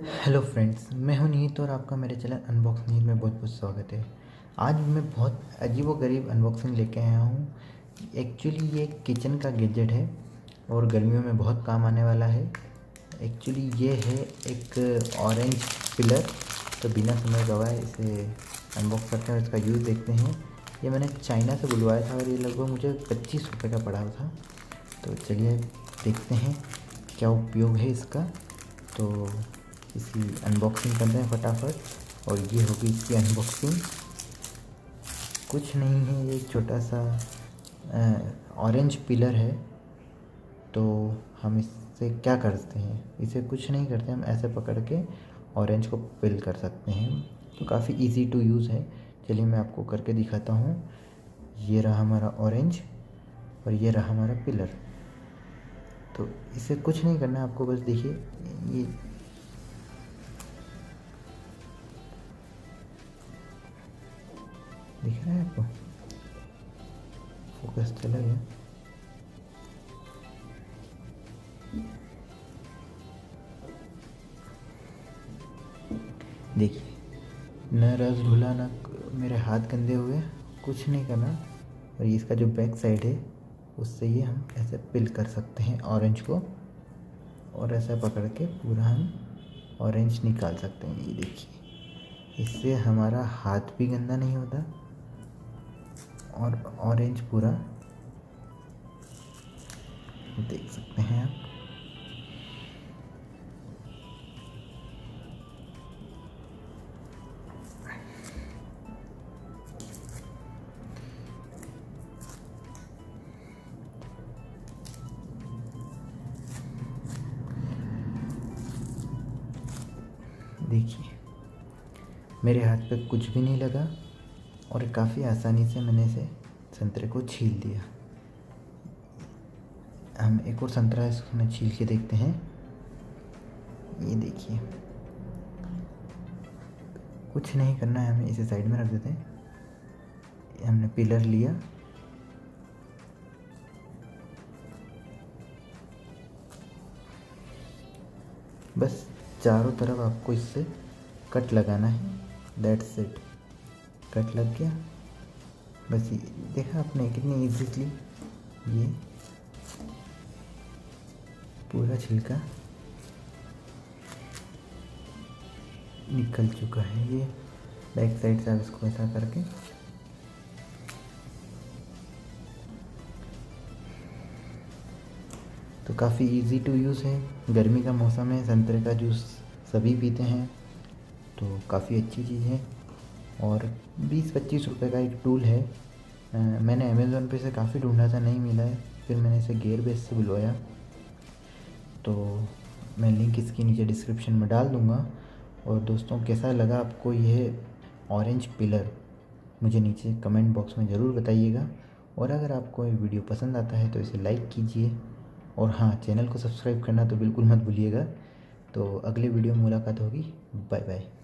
Hello friends, मैं हूं नीत और आपका मेरे चैनल अनबॉक्स नीत में बहुत बहुत स्वागत है। आज मैं बहुत अजीबोगरीब अनबॉक्सिंग लेके आया हूं। एक्चुअली ये किचन का गैजेट है और गर्मियों में बहुत काम आने वाला है। एक्चुअली ये है एक ऑरेंज पिलर। तो बिना समय गवाए इसे अनबॉक्स करते हैं और इसका यूज़ देखते हैं। ये मैंने चाइना से बुलवाया था और ये लगभग मुझे 25 रुपये का पड़ा था। तो चलिए देखते हैं क्या उपयोग है इसका। तो इसकी अनबॉक्सिंग करते हैं फटाफट। और ये होगी इसकी अनबॉक्सिंग। कुछ नहीं है, ये एक छोटा सा ऑरेंज पिलर है। तो हम इससे क्या करते हैं, इसे कुछ नहीं करते, हम ऐसे पकड़ के ऑरेंज को पिल कर सकते हैं। तो काफ़ी इजी टू यूज़ है। चलिए मैं आपको करके दिखाता हूँ। ये रहा हमारा ऑरेंज और ये रहा हमारा पिलर। तो इसे कुछ नहीं करना है आपको, बस देखिए ये दिख रहा है आपको, फोकस चला गया। देखिए, न रस घुला न मेरे हाथ गंदे हुए, कुछ नहीं करना। और ये इसका जो बैक साइड है उससे ये हम ऐसे पिल कर सकते हैं ऑरेंज को, और ऐसा पकड़ के पूरा हम ऑरेंज निकाल सकते हैं। ये देखिए, इससे हमारा हाथ भी गंदा नहीं होता और ऑरेंज पूरा देख सकते हैं आप। देखिए, मेरे हाथ पे कुछ भी नहीं लगा और काफ़ी आसानी से मैंने इसे संतरे को छील दिया। हम एक और संतरा इसमें छील के देखते हैं। ये देखिए, कुछ नहीं करना है, हमें इसे साइड में रख देते हैं। हमने पिलर लिया, बस चारों तरफ आपको इससे कट लगाना है। दैट्स इट, कट लग गया। बस ये देखा आपने कितनी इजीली ये पूरा छिलका निकल चुका है। ये बैक साइड से आप इसको ऐसा करके तो काफ़ी इजी टू यूज़ है। गर्मी का मौसम है, संतरे का जूस सभी पीते हैं, तो काफ़ी अच्छी चीज़ है। और 20-25 रुपये का एक टूल है। मैंने अमेज़ोन पे से काफ़ी ढूंढा था, नहीं मिला है, फिर मैंने इसे गेयर बेस से बुलवाया। तो मैं लिंक इसके नीचे डिस्क्रिप्शन में डाल दूँगा। और दोस्तों, कैसा लगा आपको यह ऑरेंज पिलर, मुझे नीचे कमेंट बॉक्स में ज़रूर बताइएगा। और अगर आपको ये वीडियो पसंद आता है तो इसे लाइक कीजिए, और हाँ, चैनल को सब्सक्राइब करना तो बिल्कुल मत भूलिएगा। तो अगले वीडियो में मुलाकात होगी। Bye bye.